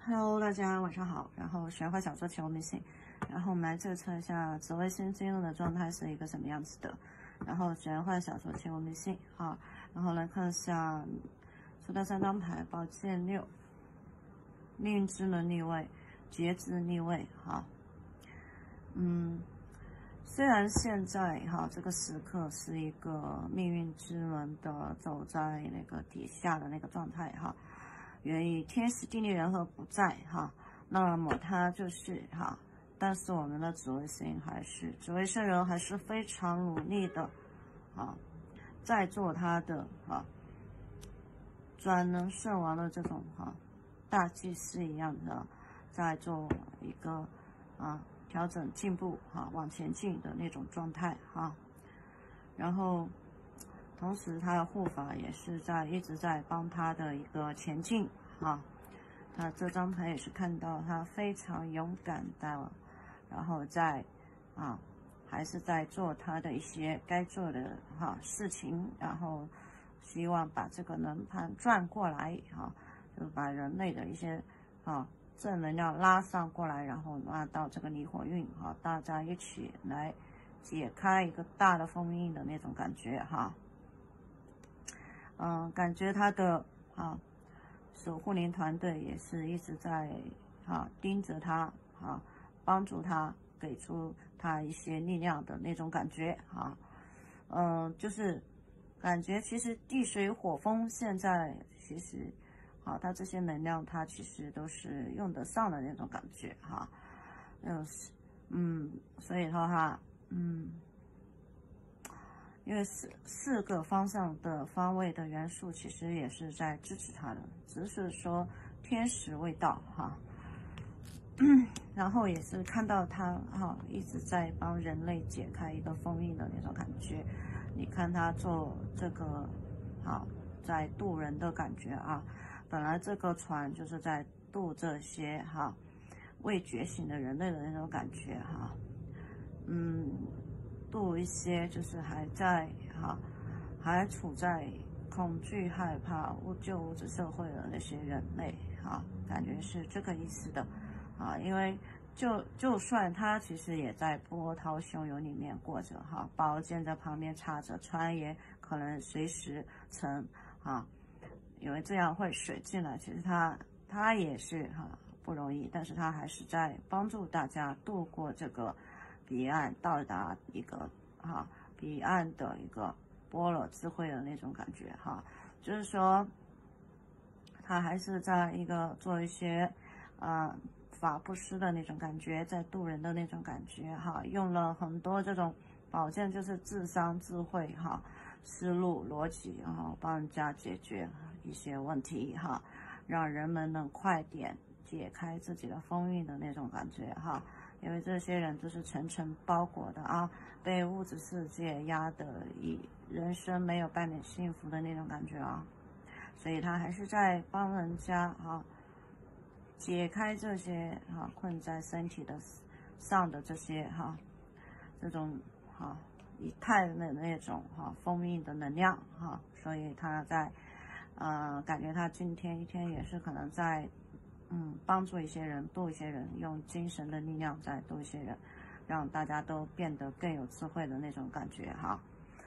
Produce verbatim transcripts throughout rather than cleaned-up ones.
Hello，大家晚上好。然后玄幻小说求迷信，然后我们来测测一下紫微星进入的状态是一个什么样子的。然后玄幻小说求迷信啊，然后来看一下出到三张牌，宝剑六，命运之门逆位，节制逆位哈。嗯，虽然现在哈这个时刻是一个命运之门的走在那个底下的那个状态哈。源于天时地利人和不在哈，那么它就是哈，但是我们的紫微星还是紫微圣人还是非常努力的啊，在做他的啊转能圣王的这种哈大祭司一样的，在做一个啊调整进步哈往前进的那种状态哈，然后。同时，他的护法也是在一直在帮他的一个前进啊。他这张牌也是看到他非常勇敢的，然后在啊，还是在做他的一些该做的哈、啊、事情，然后希望把这个能盘转过来哈、啊，就把人类的一些啊正能量拉上过来，然后拉到这个离火运哈、啊，大家一起来解开一个大的封印的那种感觉哈。啊嗯，感觉他的啊守护灵团队也是一直在啊盯着他啊，帮助他，给出他一些力量的那种感觉啊。嗯，就是感觉其实地水火风现在其实啊，他这些能量他其实都是用得上的那种感觉哈。嗯嗯，所以说哈，嗯。因为四四个方向的方位的元素其实也是在支持他的，只是说天时未到哈。然后也是看到他哈一直在帮人类解开一个封印的那种感觉。你看他做这个啊，在渡人的感觉啊，本来这个船就是在渡这些哈未觉醒的人类的那种感觉哈，嗯。渡一些就是还在哈，还处在恐惧、害怕、物旧物质社会的那些人类哈，感觉是这个意思的啊。因为就就算他其实也在波涛汹涌里面过着哈，宝剑在旁边插着，船也可能随时沉啊，因为这样会水进来，其实他他也是哈不容易，但是他还是在帮助大家度过这个。彼岸到达一个哈彼岸的一个般若智慧的那种感觉哈，就是说他还是在一个做一些啊、呃、法布施的那种感觉，在渡人的那种感觉哈，用了很多这种宝剑，就是智商、智慧哈、思路、逻辑，然后帮人家解决一些问题哈，让人们能快点解开自己的封印的那种感觉哈。因为这些人都是层层包裹的啊，被物质世界压得以人生没有半点幸福的那种感觉啊，所以他还是在帮人家啊解开这些啊困在身体的上的这些哈、啊、这种哈、啊、以太的那种哈、啊、封印的能量哈、啊，所以他在呃感觉他今天一天也是可能在。嗯，帮助一些人，度一些人，用精神的力量在度一些人，让大家都变得更有智慧的那种感觉哈。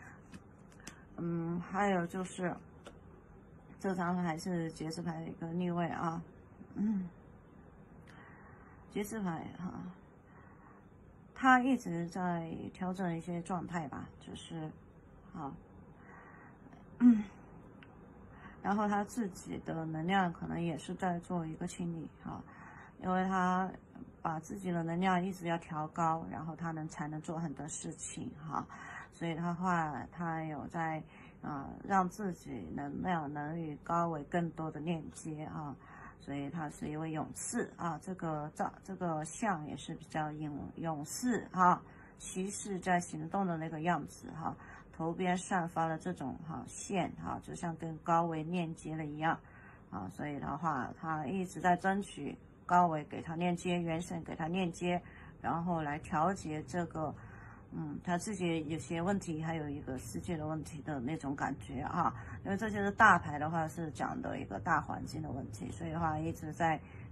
嗯，还有就是这张还是节制牌的一个逆位啊，嗯，节制牌哈，他一直在调整一些状态吧，就是啊，嗯。然后他自己的能量可能也是在做一个清理哈，因为他把自己的能量一直要调高，然后他能才能做很多事情哈，所以他话他有在啊、呃、让自己能量能与高维更多的链接啊，所以他是一位勇士啊，这个这这个像也是比较勇勇士哈，骑士在行动的那个样子哈。头边散发的这种哈线哈，就像跟高维链接了一样啊，所以的话，他一直在争取高维给他链接，元神给他链接，然后来调节这个，嗯，他自己有些问题，还有一个世界的问题的那种感觉啊。因为这些是大牌的话，是讲的一个大环境的问题，所以的话一直在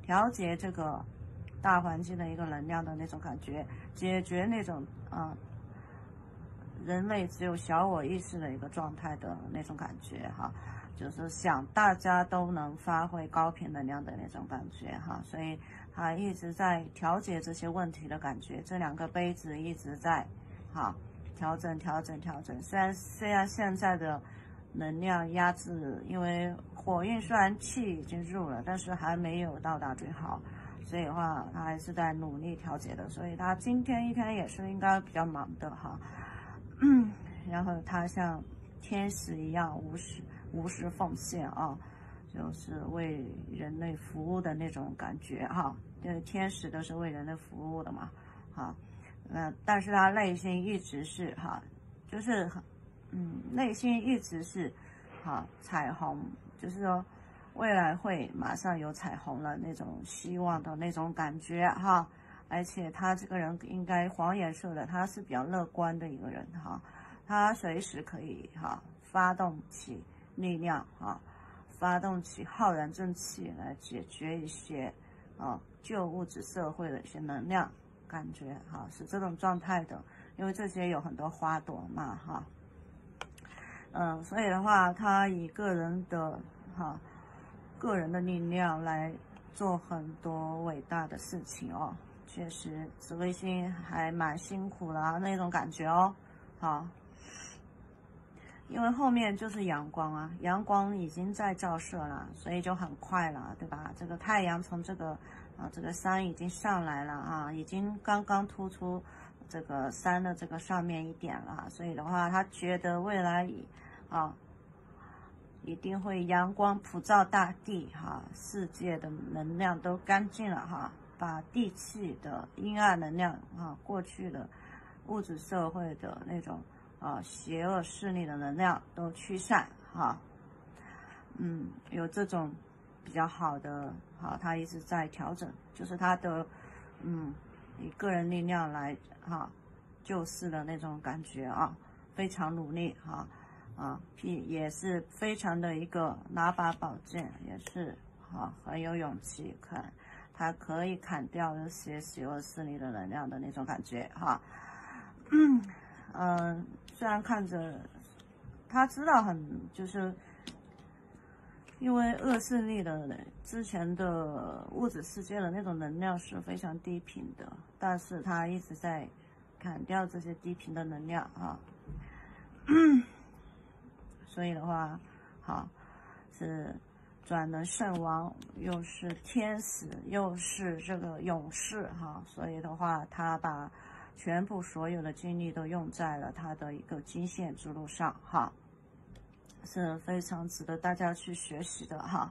调节这个大环境的一个能量的那种感觉，解决那种啊、呃、人类只有小我意识的一个状态的那种感觉哈，就是想大家都能发挥高频能量的那种感觉哈，所以他一直在调节这些问题的感觉，这两个杯子一直在哈调整调整调整，虽然虽然现在的能量压制，因为火运虽然气已经入了，但是还没有到达最好，所以的话他还是在努力调节的，所以他今天一天也是应该比较忙的哈。嗯，然后他像天使一样无私无私奉献啊，就是为人类服务的那种感觉哈。对，天使都是为人类服务的嘛，哈，呃，但是他内心一直是哈，就是嗯，内心一直是哈彩虹，就是说未来会马上有彩虹了那种希望的那种感觉哈。而且他这个人应该黄颜色的，他是比较乐观的一个人哈，他随时可以哈发动起力量哈，发动起浩然正气来解决一些啊旧物质社会的一些能量感觉哈，是这种状态的，因为这些有很多花朵嘛哈，嗯，所以的话，他以个人的哈个人的力量来做很多伟大的事情哦。确实，紫微星还蛮辛苦的啊，那种感觉哦，好，因为后面就是阳光啊，阳光已经在照射了，所以就很快了，对吧？这个太阳从这个啊这个山已经上来了啊，已经刚刚突出这个山的这个上面一点了，所以的话，他觉得未来啊一定会阳光普照大地哈，世界的能量都干净了哈。把地气的阴暗能量啊，过去的物质社会的那种啊邪恶势力的能量都驱散哈，嗯，有这种比较好的哈，他一直在调整，就是他的嗯以个人力量来哈救世的那种感觉啊，非常努力哈啊，也是非常的一个拿把宝剑，也是哈很有勇气看。它可以砍掉这些邪恶势力的能量的那种感觉哈，嗯，呃、虽然看着他知道很就是因为恶势力的之前的物质世界的那种能量是非常低频的，但是他一直在砍掉这些低频的能量啊，嗯，所以的话，好是。转能圣王，又是天使，又是这个勇士哈，所以的话，他把全部所有的精力都用在了他的一个金线之路上哈，是非常值得大家去学习的哈。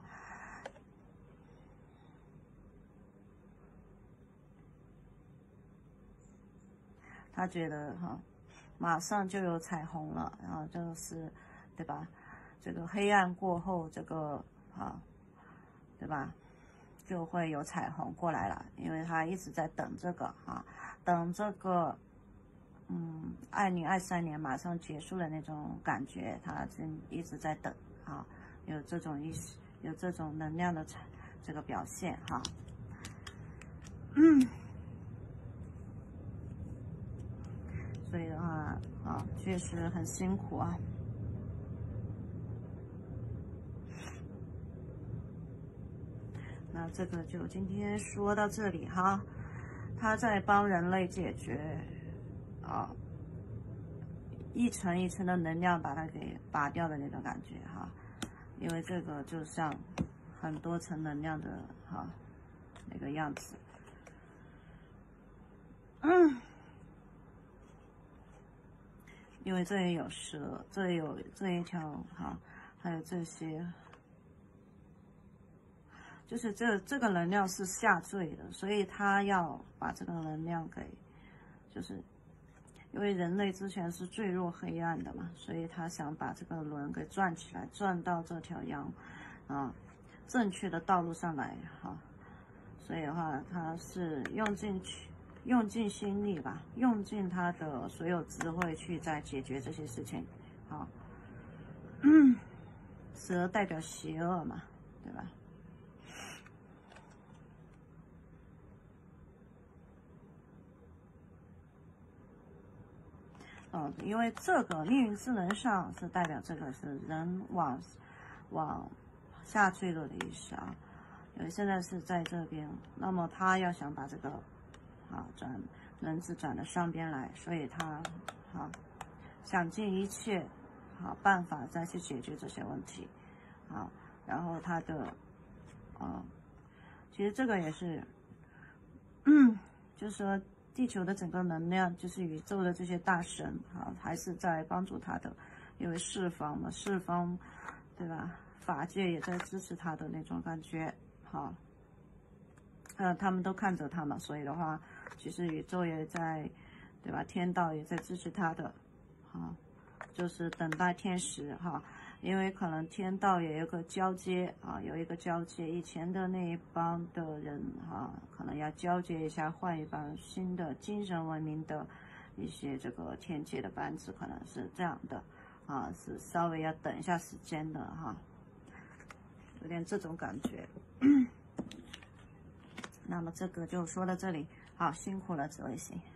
他觉得哈，马上就有彩虹了，然后就是，对吧？这个黑暗过后，这个。啊，对吧？就会有彩虹过来了，因为他一直在等这个啊，等这个，嗯，二零二三年马上结束的那种感觉，他真一直在等啊，有这种意识，有这种能量的彩这个表现哈，嗯，所以的话啊，确实很辛苦啊。那这个就今天说到这里哈，他在帮人类解决啊一层一层的能量把它给拔掉的那种感觉哈，因为这个就像很多层能量的哈那个样子，嗯，因为这里有蛇，这里有这一条哈，还有这些。就是这这个能量是下坠的，所以他要把这个能量给，就是因为人类之前是坠入黑暗的嘛，所以他想把这个轮给转起来，转到这条阳啊正确的道路上来哈。所以的话，他是用尽用尽心力吧，用尽他的所有智慧去在解决这些事情。好，嗯，蛇代表邪恶嘛，对吧？ 嗯，因为这个命运之轮上是代表这个是人往往下坠落的意思啊，因为现在是在这边，那么他要想把这个啊转人质转到上边来，所以他啊想尽一切好办法再去解决这些问题，好，然后他的啊，其实这个也是，嗯，就是说。地球的整个能量，就是宇宙的这些大神啊，还是在帮助他的，因为四方嘛，四方，对吧？法界也在支持他的那种感觉，好，呃，他们都看着他嘛，所以的话，其实宇宙也在，对吧？天道也在支持他的，好，就是等待天时哈。因为可能天道也有个交接啊，有一个交接，以前的那一帮的人哈、啊，可能要交接一下，换一帮新的精神文明的一些这个天界的班子，可能是这样的啊，是稍微要等一下时间的哈、啊，有点这种感觉。那么这个就说到这里，好，辛苦了，这位星。